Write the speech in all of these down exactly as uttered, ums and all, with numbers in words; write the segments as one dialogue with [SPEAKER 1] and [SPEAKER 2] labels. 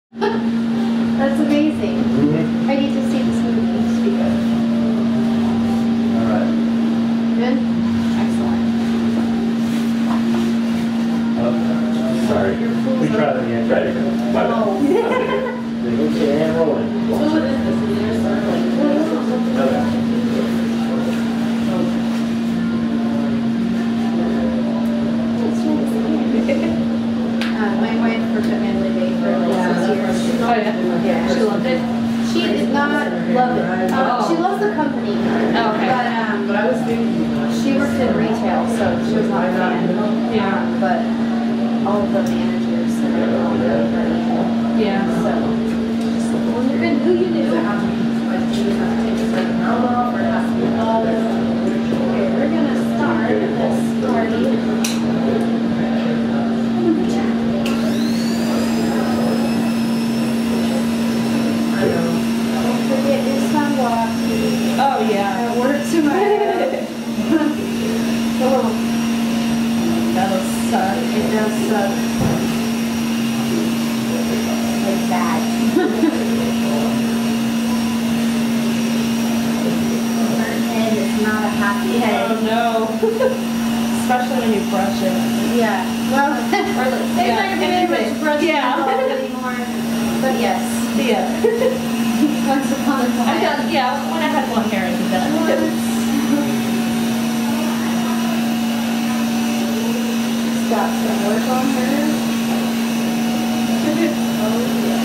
[SPEAKER 1] That's amazing. Mm-hmm. I need to see this movie you speak of.
[SPEAKER 2] All right.
[SPEAKER 1] Good? Excellent.
[SPEAKER 2] Oh, sorry. We try that again. Try it again. My bad.
[SPEAKER 1] Oh.
[SPEAKER 2] Okay, and rolling.
[SPEAKER 1] So what is this? Is there sort of like...
[SPEAKER 2] Okay.
[SPEAKER 1] Uh, my wife worked at Manly Bay for like six years.
[SPEAKER 3] Oh yeah?
[SPEAKER 1] Yeah.
[SPEAKER 3] She loved it?
[SPEAKER 1] She did not love it. Uh,
[SPEAKER 3] Oh.
[SPEAKER 1] She loves the company.
[SPEAKER 3] Oh, okay.
[SPEAKER 1] But um, she worked in retail, so she was not a fan.
[SPEAKER 3] Yeah.
[SPEAKER 1] Um, but all of the managers said they were all very, very evil.
[SPEAKER 3] Yeah.
[SPEAKER 1] So, well, you're good. Who you knew? Okay, we're gonna start this party. Don't forget your sunblock.
[SPEAKER 3] Oh yeah.
[SPEAKER 1] That works tomorrow. Oh,
[SPEAKER 3] That'll suck.
[SPEAKER 1] it does suck. Like that. Her head is not a happy head.
[SPEAKER 3] Oh no. Especially when you brush it.
[SPEAKER 1] Yeah. Well,
[SPEAKER 3] Or like,
[SPEAKER 1] it's
[SPEAKER 3] yeah,
[SPEAKER 1] not gonna be very
[SPEAKER 3] anything.
[SPEAKER 1] much brushing
[SPEAKER 3] Yeah.
[SPEAKER 1] involved anymore. But yes,
[SPEAKER 3] Yeah.
[SPEAKER 1] once upon a
[SPEAKER 3] I
[SPEAKER 1] time.
[SPEAKER 3] done, yeah, when I had long hair, I did that.
[SPEAKER 1] It's got some work on her. Oh yeah.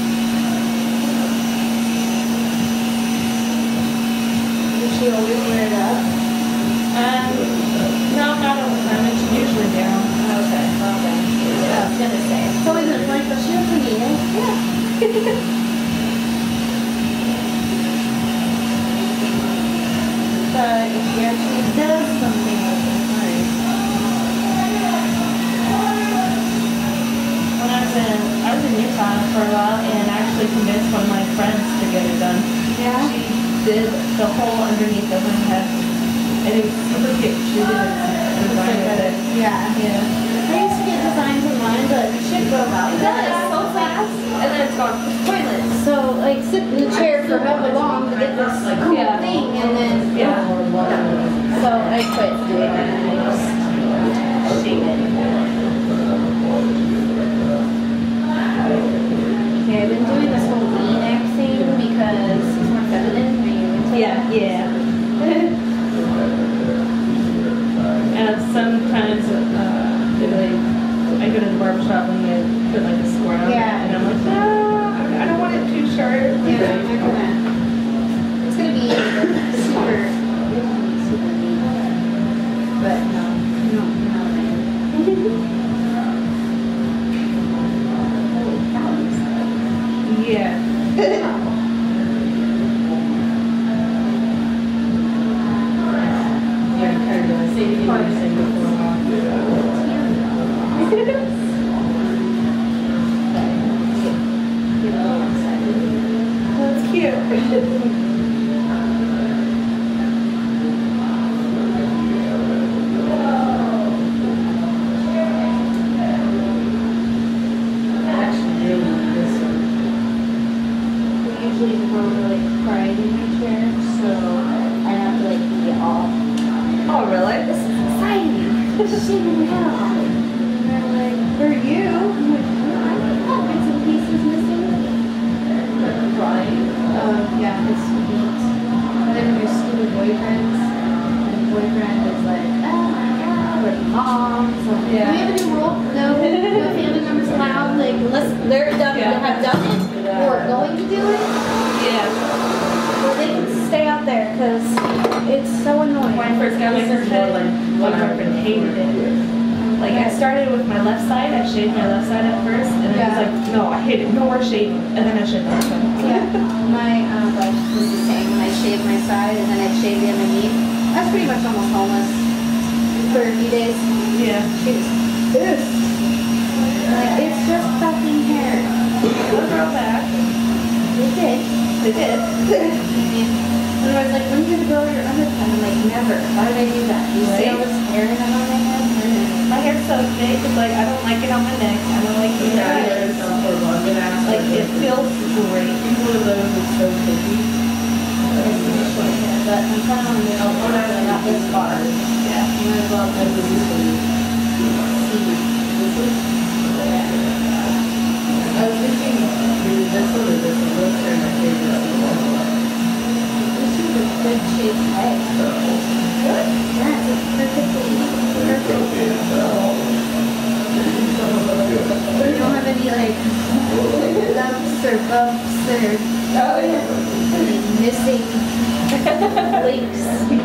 [SPEAKER 1] Does she always wear it up?
[SPEAKER 3] Um, no, not all the time. It's usually down.
[SPEAKER 1] Okay, okay. Yeah, I was gonna say. It's always in front, but she doesn't need it. Yeah. But if she actually does something with it, right?
[SPEAKER 3] When I was in, I was in Utah for a while and actually convinced one of my friends to get it done.
[SPEAKER 1] Yeah.
[SPEAKER 3] She did the whole underneath of my head. And it was super cute. She did a design with it.
[SPEAKER 1] Yeah.
[SPEAKER 3] Yeah.
[SPEAKER 1] I used to get designs of mine, but the shit broke out.
[SPEAKER 3] It does, so fast. And then it's gone. It's pointless.
[SPEAKER 1] So, like, sit in the chair for however long to get this cool
[SPEAKER 3] Yeah.
[SPEAKER 1] thing, and then,
[SPEAKER 3] Yeah.
[SPEAKER 1] so I quit doing it, and I just shave it. Okay, I've been doing this whole V-neck thing because it's more feminine. Are you into
[SPEAKER 3] Yeah,
[SPEAKER 1] that?
[SPEAKER 3] yeah. And sometimes, uh, it like, I go to the barber shop and they put like a square on
[SPEAKER 1] Yeah.
[SPEAKER 3] it, and I'm like, no, I don't want it too short.
[SPEAKER 1] Yeah, I'm not gonna. It's gonna be super, super neat. But no, no, no.
[SPEAKER 3] Yeah.
[SPEAKER 4] Yeah, kind of. Same thing you were saying before.
[SPEAKER 3] That's cute.
[SPEAKER 1] Usually don't really cry in my chair, so I have to like be all,
[SPEAKER 3] Oh, really?
[SPEAKER 1] this is exciting. Shit in hell. And they're like, for you? I'm like, no, I don't have bits and pieces missing.
[SPEAKER 3] Crying.
[SPEAKER 1] Um, yeah, it's sweet. But then your stupid boyfriends, and the boyfriend is like, oh my god, like mom. So
[SPEAKER 3] Yeah.
[SPEAKER 1] do we have a new rule? No, no family members allowed. Like unless they're done,
[SPEAKER 3] Yeah.
[SPEAKER 1] have done it or going to do it.
[SPEAKER 3] Yeah.
[SPEAKER 1] Well, they can stay out there because it's so annoying.
[SPEAKER 3] When I first got my haircut, my boyfriend hated it. Like, I started with my left side, I shaved my left side at first, and then
[SPEAKER 1] Yeah.
[SPEAKER 3] he was like, no, I hate it, no more shaving. And then I shaved my left side.
[SPEAKER 1] Yeah, my um, wife was the same. When I shaved my side and then I shaved the underneath, I was pretty much almost homeless for a few days.
[SPEAKER 3] Yeah.
[SPEAKER 1] She was pissed. Like, it's just fucking hair.
[SPEAKER 3] They'll grow back.
[SPEAKER 1] They did.
[SPEAKER 3] They did.
[SPEAKER 1] And I was like, when are you gonna grow your undercut? I'm like, never. Why would I do that? You see all this hair in on my head?
[SPEAKER 3] My hair's so thick, it's like, I don't like it on my neck. I don't like it
[SPEAKER 4] Yeah,
[SPEAKER 3] here.
[SPEAKER 4] it's I'm gonna ask.
[SPEAKER 3] Like it feels great.
[SPEAKER 4] One of those is so picky.
[SPEAKER 1] But I'm kind of on the oh, when I got this far.
[SPEAKER 3] Yeah.
[SPEAKER 1] You might as well go to this one.
[SPEAKER 4] I was thinking maybe this one or this one. Those are my favorite.
[SPEAKER 1] This is a good shaped head. Good? Yeah, it's a perfectly perfect. You don't have any like lumps or bumps or
[SPEAKER 3] Oh yeah.
[SPEAKER 1] missing links.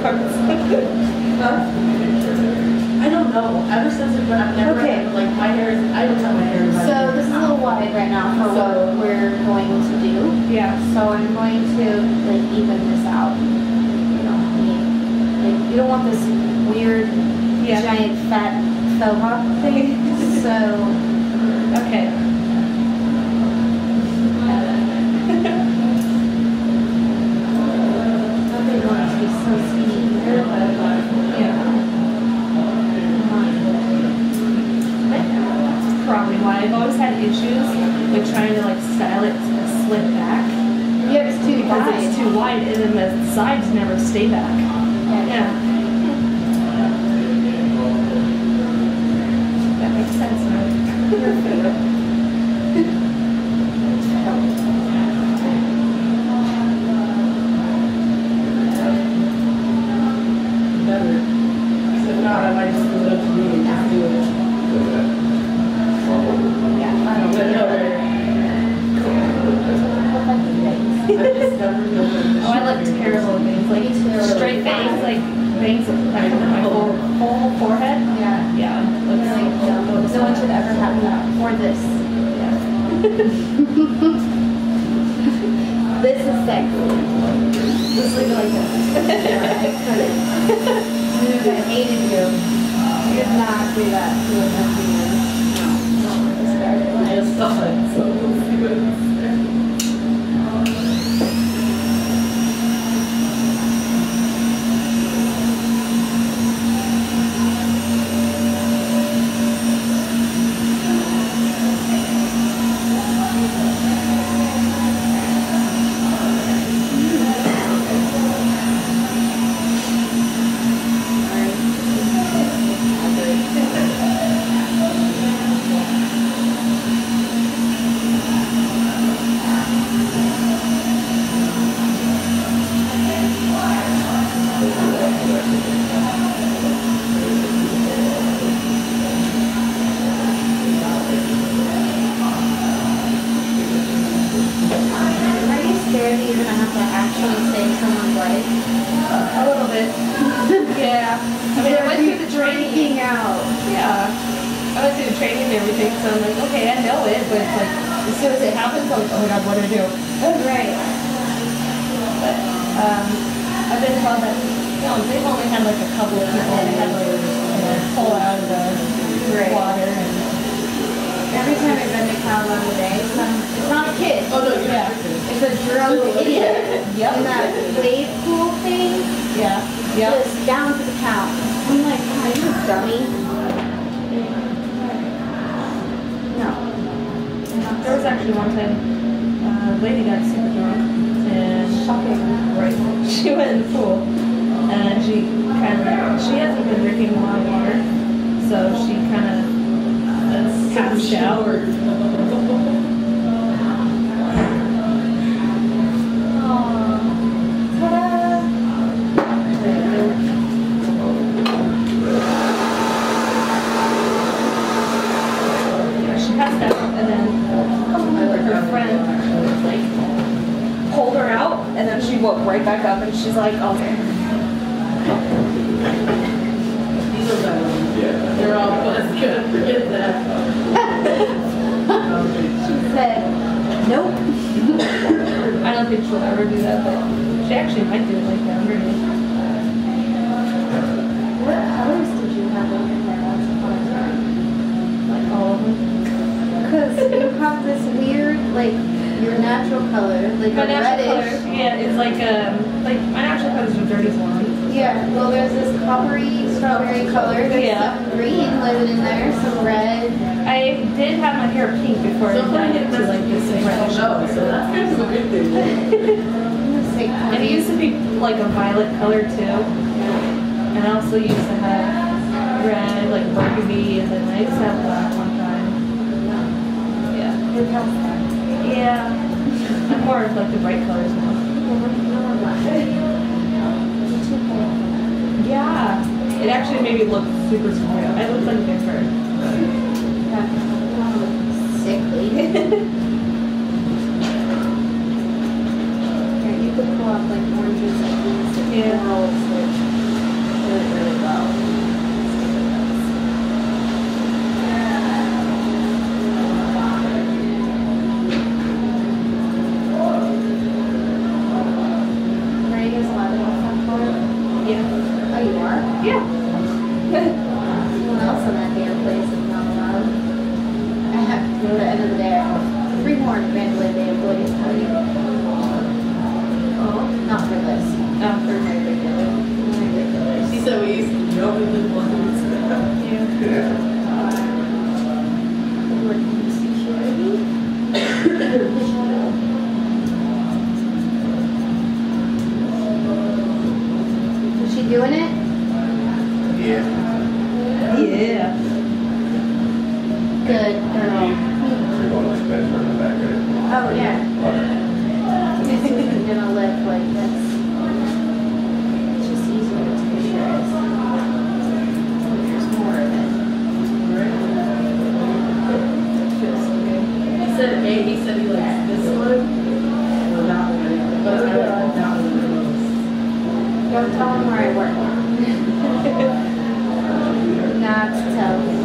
[SPEAKER 4] Huh? I don't know. Ever since it, but I've never
[SPEAKER 1] Okay.
[SPEAKER 4] like my hair is. I don't have my hair. in my
[SPEAKER 1] So
[SPEAKER 4] hair.
[SPEAKER 1] this is a little wide right now for what we're going to do.
[SPEAKER 3] Yeah.
[SPEAKER 1] So I'm going to like even this out. You know, I mean, like you don't want this weird
[SPEAKER 3] Yeah.
[SPEAKER 1] giant fat faux hawk thing. So
[SPEAKER 3] Okay.
[SPEAKER 1] nobody wants to be so skinny either, but
[SPEAKER 3] Yeah. That's probably why I've always had issues with trying to like style it to slip back.
[SPEAKER 1] yeah, it's too
[SPEAKER 3] Because
[SPEAKER 1] wide.
[SPEAKER 3] it's too wide and then the sides never stay back. Yeah. That makes sense now.
[SPEAKER 4] Never. If not, I might just leave it up to you and just do it.
[SPEAKER 1] Yeah, I don't
[SPEAKER 4] But no,
[SPEAKER 1] know.
[SPEAKER 4] I just never feel like
[SPEAKER 3] Oh, I like terrible things, like straight bangs, like bangs of like my whole whole forehead.
[SPEAKER 1] Yeah.
[SPEAKER 3] Yeah, looks
[SPEAKER 1] Like, no, no one should ever have that. Or this.
[SPEAKER 3] Yeah.
[SPEAKER 1] This is sexy. Just leave it like this. I couldn't. Dude, I hated you. You did not do that to a man. No. No.
[SPEAKER 4] I just saw it, so we'll see what it's there.
[SPEAKER 1] Are you scared that you're gonna have to actually save someone's life?
[SPEAKER 3] A little bit. Yeah. I mean, I went through the training.
[SPEAKER 1] Freaking out.
[SPEAKER 3] Yeah. I went through the training and everything, so I'm like, okay, I know it, but it's like, as soon as it happens, I'm like, oh my god, what do I do?
[SPEAKER 1] Right.
[SPEAKER 3] But, um, I've been told that, you know, they've only had like a couple of people that had like, you know, pull out of the
[SPEAKER 1] Right.
[SPEAKER 3] water and,
[SPEAKER 1] Every time I've been to Cal on the day, some, it's not a kid.
[SPEAKER 4] Oh no,
[SPEAKER 3] yeah.
[SPEAKER 1] It's a drunk idiot.
[SPEAKER 3] Yep.
[SPEAKER 1] And that wave pool thing,
[SPEAKER 3] Yeah. Yep.
[SPEAKER 1] just down to the count. I'm like, oh, you dummy. No.
[SPEAKER 3] There was actually one time, uh, a lady got super drunk and
[SPEAKER 1] Shocking.
[SPEAKER 3] right, she went in the pool and she kind of, she hasn't been drinking a lot of water, so she kind of passed out. Yeah, she passed out and then her friend like pulled her out and then she woke right back up and she's like, okay.
[SPEAKER 4] These are better ones. They're all plus good. Forget that.
[SPEAKER 1] She said, nope.
[SPEAKER 3] I don't think she'll ever do that, but she actually might do it like that underneath.
[SPEAKER 1] What colors did you have in your hair once upon a time?
[SPEAKER 3] Like all of them.
[SPEAKER 1] Because you have this weird, like, your natural color, like
[SPEAKER 3] My
[SPEAKER 1] a
[SPEAKER 3] natural
[SPEAKER 1] reddish.
[SPEAKER 3] color, yeah, it's like um, like my natural color is a dirty blonde.
[SPEAKER 1] Yeah, well, there's this coppery strawberry color. There's
[SPEAKER 3] Yeah.
[SPEAKER 1] some green living in there, some red.
[SPEAKER 3] I did have my hair pink before I dyed it to like this reddish color.
[SPEAKER 4] So that's kind of a good thing.
[SPEAKER 3] And it used to be like a violet color too. And I also used to have red, like burgundy, and then I used to have black one time. Yeah.
[SPEAKER 1] You're past that.
[SPEAKER 3] Yeah. I'm more of like the bright colors now. Yeah. It actually made me look super small. I look like different.
[SPEAKER 1] Sickly. Yeah, you could pull up like oranges like these.
[SPEAKER 3] Yeah.
[SPEAKER 1] Rolls that really, really well. Ready to use a lot of color?
[SPEAKER 3] Yeah.
[SPEAKER 1] Oh, you are?
[SPEAKER 3] Yeah.
[SPEAKER 1] Someone else in that damn place is not allowed. I have to go to the end of the day. I have three more to graduate day employees party.
[SPEAKER 3] Oh.
[SPEAKER 1] Not for this.
[SPEAKER 3] Oh.
[SPEAKER 1] For my regular. My regulars.
[SPEAKER 4] She said we used to joke with the ones.
[SPEAKER 3] Yeah.
[SPEAKER 2] Yeah.
[SPEAKER 1] Working in security. Is she doing it?
[SPEAKER 2] Yeah.
[SPEAKER 3] Yeah.
[SPEAKER 1] Good girl.
[SPEAKER 2] You're going like that from the back, right?
[SPEAKER 1] Oh, yeah. This isn't gonna live like this. It's just easier to picture it. There's more of it.
[SPEAKER 3] Feels so good.
[SPEAKER 4] He said, hey, he said he likes this one. Or that one. But I like that one the most.
[SPEAKER 1] Don't tell him where I work. Not to tell him.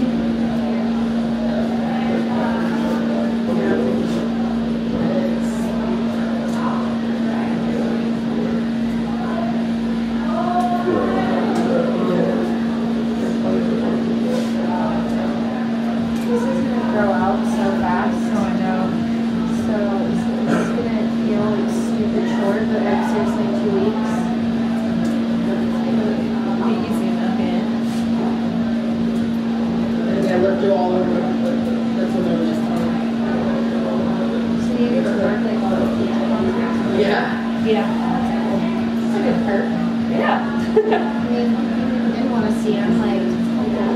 [SPEAKER 1] This is gonna grow out so fast.
[SPEAKER 3] Oh, I know.
[SPEAKER 1] So it's, it's gonna feel like stupid short, but like seriously in two weeks.
[SPEAKER 3] It'll be easy enough, yeah.
[SPEAKER 4] And I looked through all over it, but that's what I was just telling
[SPEAKER 1] So you get to work like all the people.
[SPEAKER 4] you. Yeah.
[SPEAKER 3] Yeah.
[SPEAKER 1] It's a good perk.
[SPEAKER 3] Yeah.
[SPEAKER 1] I mean, you didn't want to see him like, you know.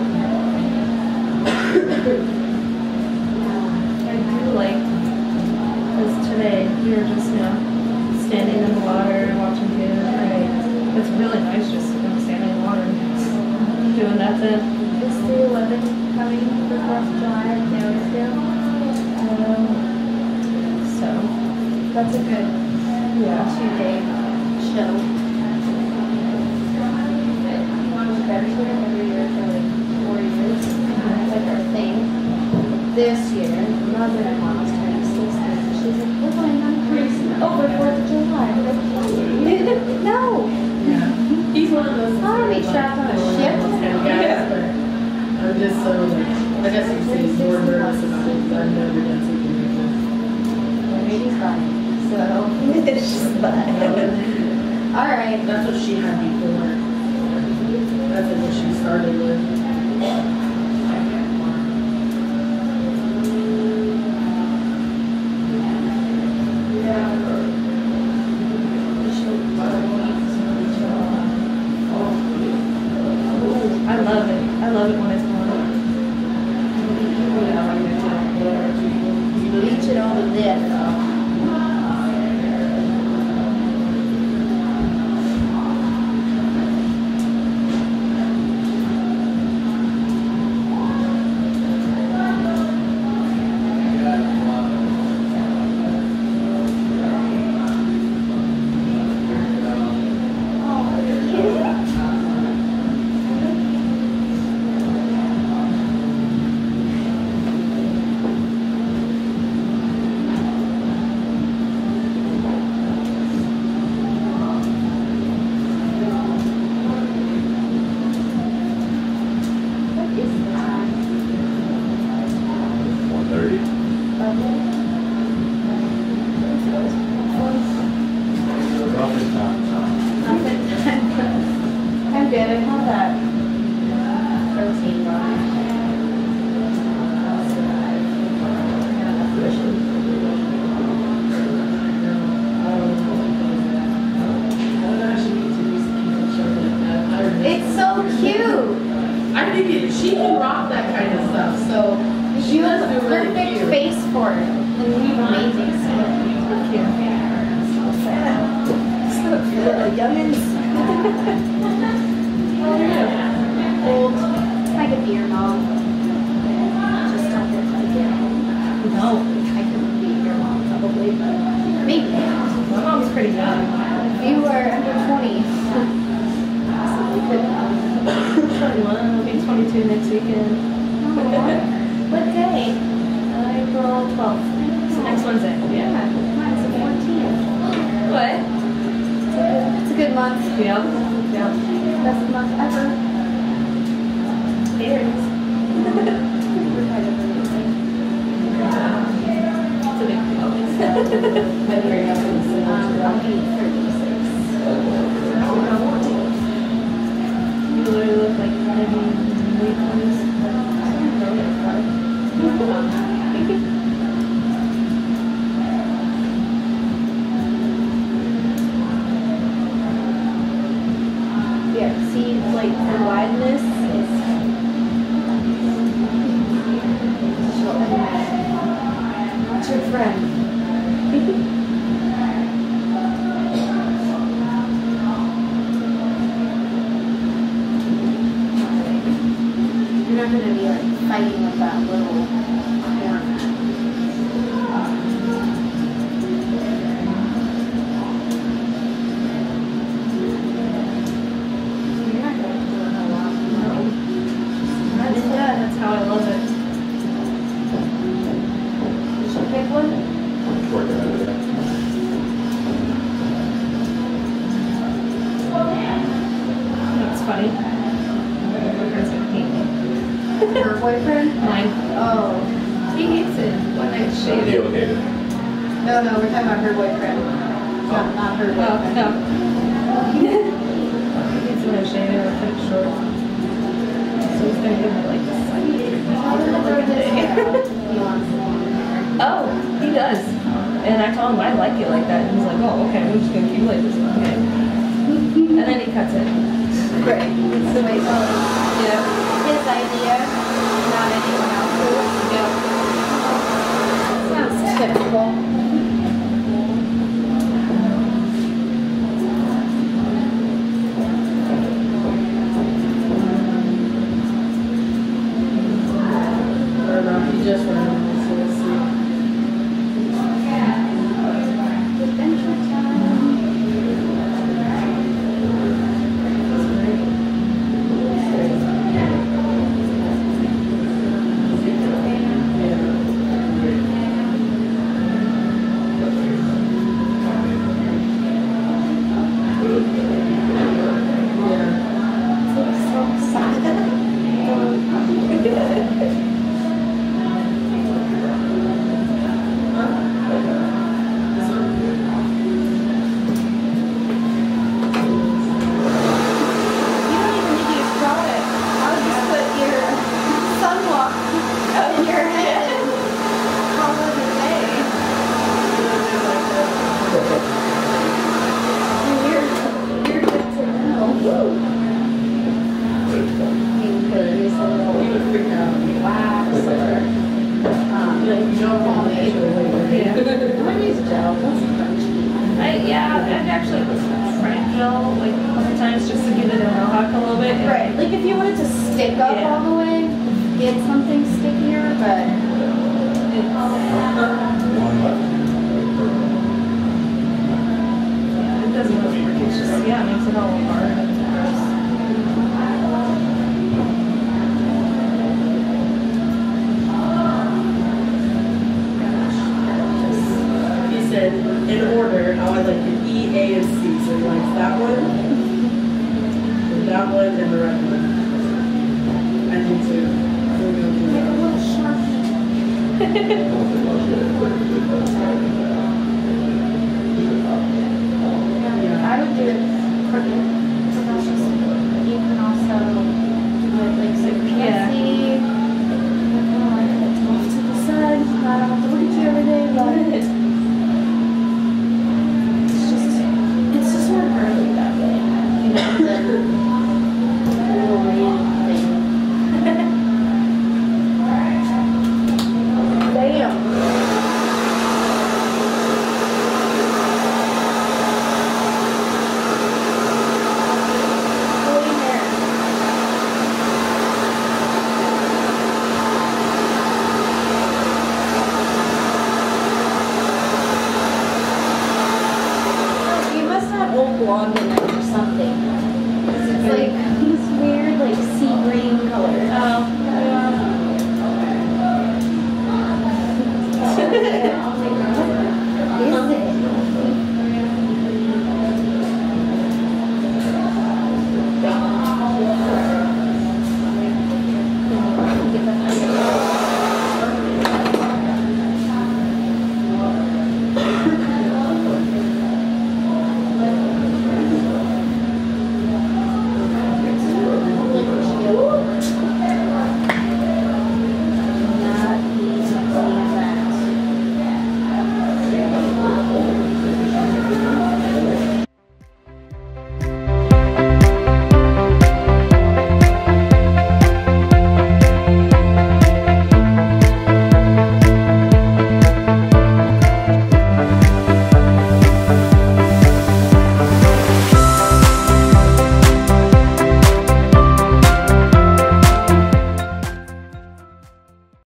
[SPEAKER 3] I do like, because today we were just, you know, standing in the water, watching kids, right? It's really nice just you know, standing in the water and doing nothing.
[SPEAKER 1] Is the eleventh coming for fourth of July like they always do?
[SPEAKER 3] Um, so,
[SPEAKER 1] That's a good
[SPEAKER 3] yeah.
[SPEAKER 1] two-day show. We've been to it every year for like four years. It's like our thing. This year, mother-in-law was turning sixty. She's like, we're going on a cruise over fourth of July. I'm like, no.
[SPEAKER 4] Yeah. He's one of those.
[SPEAKER 1] I don't be strapped on a ship.
[SPEAKER 4] Guys, but I'm just so like, I guess you say he's more nervous about it because I've never done something like this.
[SPEAKER 1] She's fine. So,
[SPEAKER 3] It's just fun.
[SPEAKER 1] all right.
[SPEAKER 4] That's what she had before. That's what she started with.
[SPEAKER 3] I love it. I love it when it's warm.
[SPEAKER 1] Reach it over there.
[SPEAKER 4] she can rock that kind of stuff. So she
[SPEAKER 1] You have
[SPEAKER 4] does
[SPEAKER 1] a
[SPEAKER 4] do really
[SPEAKER 1] perfect
[SPEAKER 4] cute.
[SPEAKER 1] face for it. And you have amazing skin. Little youngins. Old. I could be your mom. Just don't look like it.
[SPEAKER 3] No.
[SPEAKER 1] I could be your mom probably, but maybe.
[SPEAKER 3] My mom's pretty young.
[SPEAKER 1] If you were under twenty, possibly could.
[SPEAKER 3] twenty-one, I'll be twenty-two next weekend.
[SPEAKER 1] What day?
[SPEAKER 3] Uh, April twelfth. So next Wednesday. Yeah.
[SPEAKER 1] Mine's the fourteenth.
[SPEAKER 3] What?
[SPEAKER 1] It's a good month.
[SPEAKER 3] Yep. Yep.
[SPEAKER 1] Best month ever.
[SPEAKER 3] Aries.
[SPEAKER 1] We're kind of amazing.
[SPEAKER 3] It's a big deal.
[SPEAKER 4] Measuring up in the
[SPEAKER 1] Um, I'll be thirty-six.
[SPEAKER 3] You literally look like maybe late twenties.
[SPEAKER 1] Yeah, see, like the wideness is. What's your friend? You're not gonna be like fighting with that little corner. You're not gonna do it a lot.
[SPEAKER 3] That's good. That's how I love it.
[SPEAKER 1] Did you pick one?
[SPEAKER 2] Working on it.
[SPEAKER 3] That's funny. My boyfriend's gonna hate me.
[SPEAKER 1] Her boyfriend?
[SPEAKER 3] Mine.
[SPEAKER 1] Oh.
[SPEAKER 3] He hates it when I shave
[SPEAKER 2] He
[SPEAKER 3] it.
[SPEAKER 2] okayed it.
[SPEAKER 1] No, no, we're talking about her boyfriend. Not, not her
[SPEAKER 3] Oh,
[SPEAKER 1] boyfriend.
[SPEAKER 3] no. He hates it when I shave it or cut it short. So he's gonna give me like this side.
[SPEAKER 1] Tell him to throw his hair out. He wants it long hair.
[SPEAKER 3] Oh, he does. And I told him I like it like that. And he's like, oh, okay, I'm just gonna keep like this. Okay. And then he cuts it.
[SPEAKER 1] Great. It's the way, oh,
[SPEAKER 3] Yeah.
[SPEAKER 1] his idea, not anyone else's.
[SPEAKER 3] Yeah.
[SPEAKER 1] Sounds typical.
[SPEAKER 4] Or not, he just ran on this, so we'll see.
[SPEAKER 1] Adventure time.
[SPEAKER 3] I, yeah, I've actually listened to Frank Gel like a couple times just to give it a mohawk a little bit.
[SPEAKER 1] Right, like if you wanted to stick up
[SPEAKER 3] Yeah.
[SPEAKER 1] all the way, get something stickier, but
[SPEAKER 3] It's,
[SPEAKER 2] One left.
[SPEAKER 3] yeah, it doesn't really work. It's just, yeah, it makes it all hard and gross.
[SPEAKER 4] He said, in order, how I like it, E, A, and C. So he likes that one, and that one, and the red one. I do too. We'll go through
[SPEAKER 1] like a
[SPEAKER 4] that.
[SPEAKER 1] little sharpie.
[SPEAKER 4] Yeah.
[SPEAKER 1] I would do it crooked.